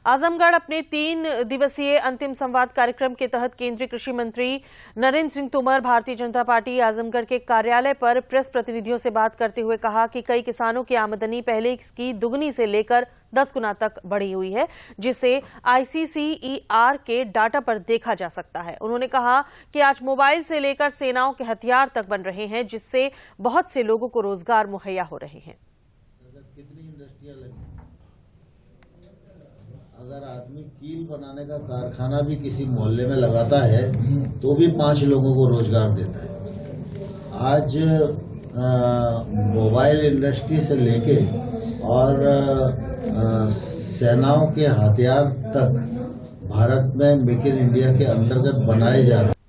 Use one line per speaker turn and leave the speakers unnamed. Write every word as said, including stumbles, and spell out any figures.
आजमगढ़ अपने तीन दिवसीय अंतिम संवाद कार्यक्रम के तहत केंद्रीय कृषि मंत्री नरेंद्र सिंह तोमर भारतीय जनता पार्टी आजमगढ़ के कार्यालय पर प्रेस प्रतिनिधियों से बात करते हुए कहा कि कई किसानों की आमदनी पहले की दुगनी से लेकर दस गुना तक बढ़ी हुई है, जिसे आईसीसीईआर के डाटा पर देखा जा सकता है। उन्होंने कहा कि आज मोबाइल से लेकर सेनाओं के हथियार तक बन रहे हैं, जिससे बहुत से लोगों को रोजगार मुहैया हो रहे हैं।
कितनी इंडस्ट्रियां लगी, अगर आदमी कील बनाने का कारखाना भी किसी मोहल्ले में लगाता है तो भी पांच लोगों को रोजगार देता है। आज मोबाइल इंडस्ट्री से लेके और आ, सेनाओं के हथियार तक भारत में मेक इन इंडिया के अंतर्गत बनाए जा रहे हैं।